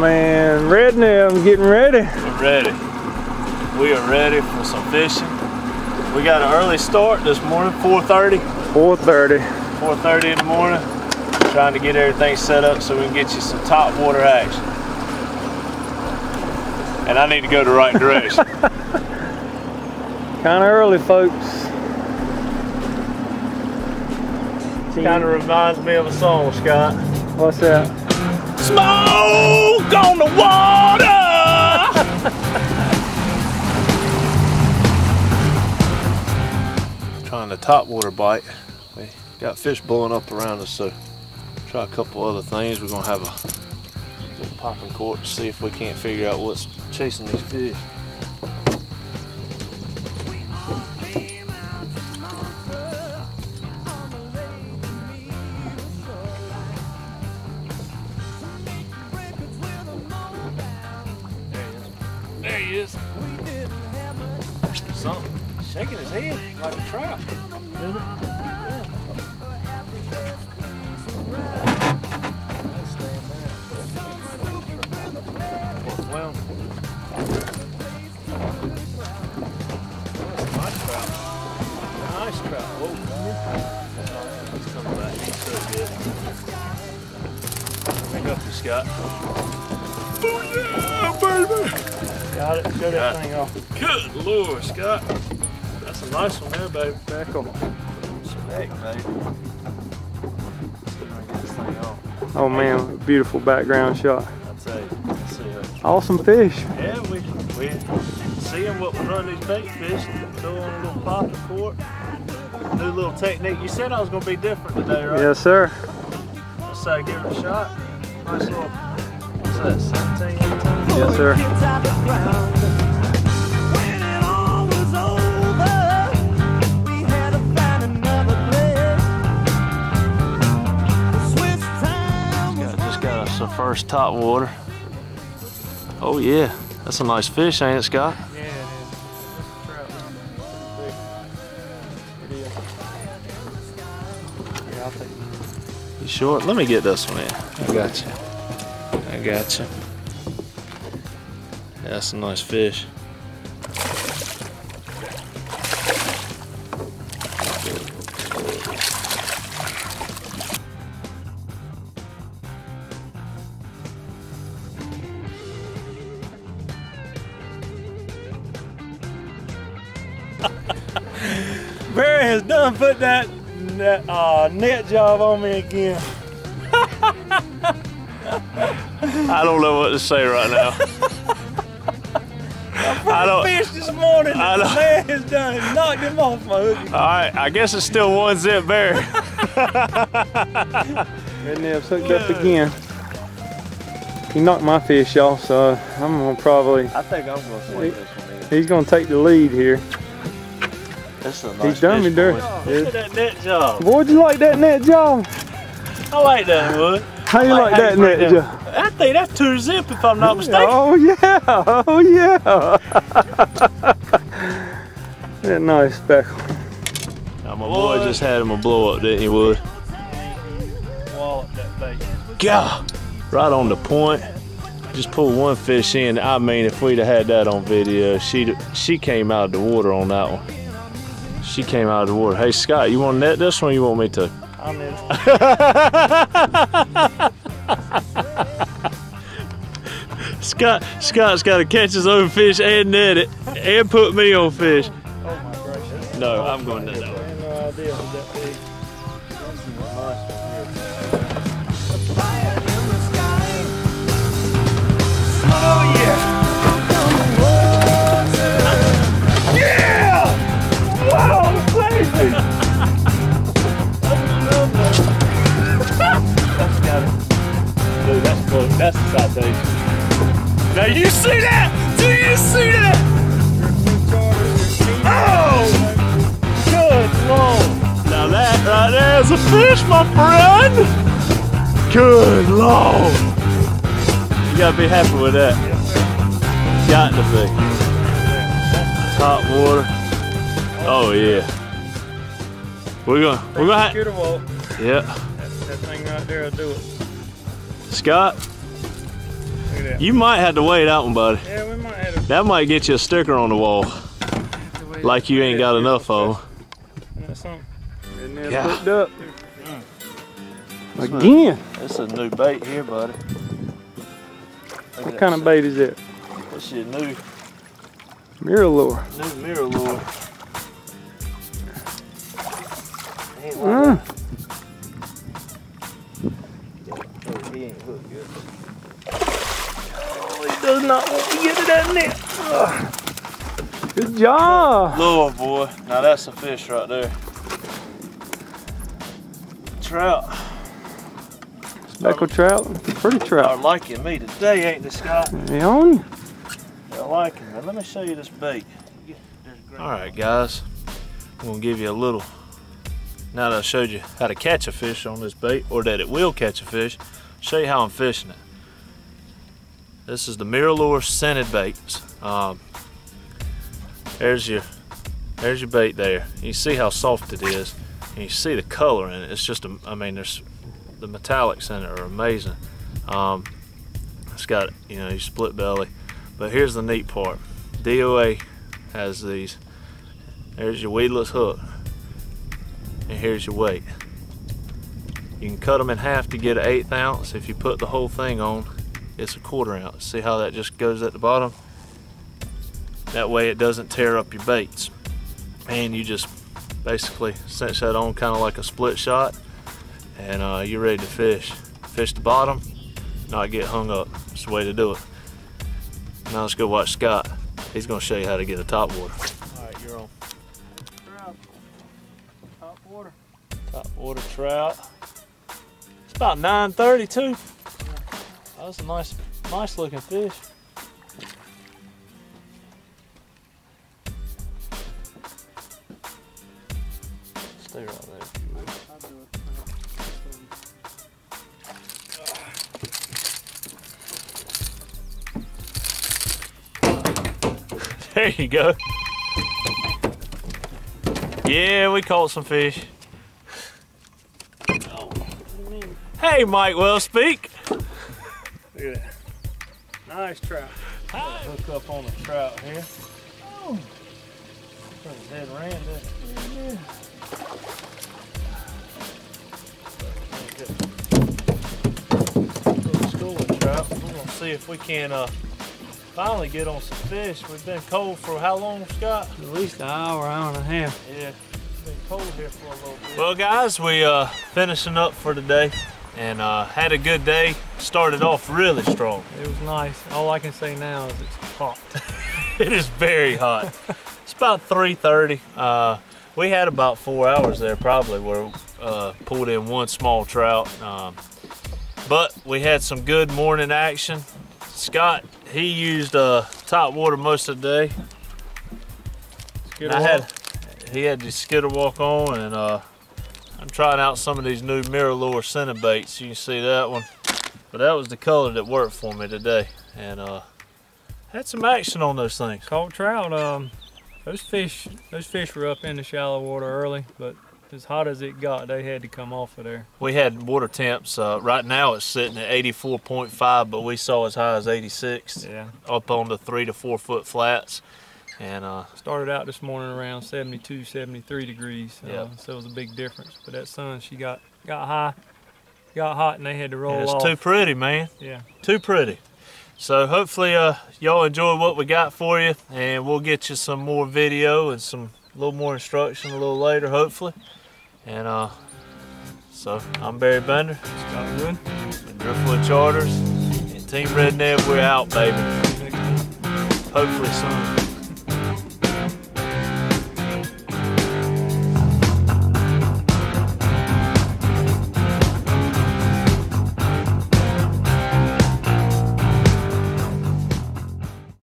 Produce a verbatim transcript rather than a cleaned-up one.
man, Redney, I'm getting ready. We're ready. We are ready for some fishing. We got an early start this morning, four thirty. four thirty. four thirty in the morning. Trying to get everything set up so we can get you some top water action. And I need to go the right direction. Kind of early, folks. Kind of reminds me of a song, Scott. What's that? Smoke on the water! Trying the top water bite. We got fish blowing up around us, so try a couple other things. We're gonna have a little popping cork to see if we can't figure out what's chasing these fish. There he is. Something shaking his head like a trout. Isn't it? Yeah. Well, that's a nice trout. Nice trout. Whoa. He's coming back. He's so good. Pick up, Scott. Oh yeah, baby! Got it. Show that thing off. Good Lord, Scott. That's a nice one there, baby. Back on. Snake, baby. Get this thing off. Oh man, beautiful background shot. I'll tell you. Let's see her. Awesome fish. Yeah, we we seeing what we run these bait fish. Throw on a little popping cork. New little technique. You said I was gonna be different today, right? Yes, sir. Let's say give it a shot. Nice little. What's that? seventeen, eighteen? Yes, sir. Just got us our first top water. Oh yeah, that's a nice fish, ain't it, Scott? Yeah, it is. It is. Yeah, I'll take it. You sure? Let me get this one in. I got you. I got you. Yeah, that's a nice fish. Barry has done put that, that uh, net job on me again. I don't know what to say right now. I don't fish this morning. I the don't, man has done it. Knocked him off my hook. All right, I guess it's still one zip Barry. Red nib's hooked up again. He knocked my fish off, so I'm gonna probably. I think I'm gonna swing this one in. He's gonna take the lead here. That's a nice He's done me dirty. Look at that net job. Boy, you like that net job? I like that wood. How you like, like that net job? I think that's two zip if I'm not mistaken. Oh yeah, oh yeah. That nice speckle. Now my boy just had him a blow up, didn't he, Wood? Walloped that bait. God, right on the point. Just pulled one fish in. I mean, if we'd have had that on video, she she came out of the water on that one. She came out of the water. Hey Scott, you want to net this one or you want me to? I'll net it. Scott, Scott's got to catch his own fish and net it, and put me on fish. Oh my gracious. No, I'm going to net that one. I had no idea it was that big. Oh yeah! Yeah! Wow, crazy! That's got it. Dude, that's close. That's the citation. Now you see that? Do you see that? Oh! Good Lord! Now that right there is a fish, my friend! Good Lord! You gotta be happy with that. Got to be. Top water. Oh yeah. We're gonna we're gonna have, yeah. That, that thing right there will do it. Scott, Look at that. You might have to weigh that one, buddy. Yeah, we might have to. That might get you a sticker on the wall. Like you ain't got enough of them. That's something. Yeah. Hooked up. Again. This is a new bait here, buddy. What kind of bait is it? This is a new, Mirror lure. new mirror lure. Ain't like Mm. that. He ain't hooked good. Oh, he does not want to get it that net. Ugh. Good job. Lure, boy. Now that's a fish right there. Trout. Speckled trout. Pretty Are trout. liking me today, ain't they, Scott? They on you? They're liking me. Let me show you this bait. All right, guys. I'm gonna give you a little. Now that I showed you how to catch a fish on this bait, or that it will catch a fish, show you how I'm fishing it. This is the Mirror Lure scented baits. Um, there's your, there's your bait there. You see how soft it is, and you see the color in it. It's just, a, I mean, there's the metallics in it are amazing. Um, it's got, you know, your split belly, but here's the neat part. D O A has these. There's your weedless hook, and here's your weight. You can cut them in half to get an eighth ounce. If you put the whole thing on, it's a quarter ounce. See how that just goes at the bottom? That way it doesn't tear up your baits. And you just basically cinch that on kind of like a split shot, and uh, you're ready to fish. Fish the bottom, not get hung up. It's the way to do it. Now let's go watch Scott. He's gonna show you how to get a top water. All right, you're on. Trout. Top water. Top water trout. It's about nine thirty too. That's a nice, nice looking fish. Stay right there if you will. There you go. Yeah, we caught some fish. Hey, Mike, well speak. Look at that. Nice trout. Hi. Hook up on the trout here. Oh. His head ran there. Yeah. Little schooling trout. We're gonna see if we can uh, finally get on some fish. We've been cold for how long, Scott? At least an hour, hour and a half. Yeah, it's been cold here for a little bit. Well, guys, we uh finishing up for today, and uh, had a good day. Started off really strong. It was nice. All I can say now is it's hot. It is very hot. It's about three thirty. Uh, we had about four hours there probably where uh, pulled in one small trout. Um, but we had some good morning action. Scott, he used uh, top water most of the day. I had, he had the skitter walk on, and uh, I'm trying out some of these new Mirror Lure scented baits. You can see that one. But that was the color that worked for me today. And uh, had some action on those things. Caught trout. Um, those fish, those fish were up in the shallow water early, but as hot as it got, they had to come off of there. We had water temps. Uh, right now it's sitting at eighty-four point five, but we saw as high as eighty-six. Yeah. Up on the three to four foot flats. And uh, started out this morning around seventy-two, seventy-three degrees. Uh, yeah. So it was a big difference. But that sun, she got got high, got hot, and they had to roll yeah, it's off. too pretty, man. Yeah. Too pretty. So hopefully uh, y'all enjoy what we got for you, and we'll get you some more video and some a little more instruction a little later, hopefully. And uh, so I'm Barry Bender, Scott Wood, and Driftwood Charters, and Team Redneck. We're out, baby. Hopefully soon.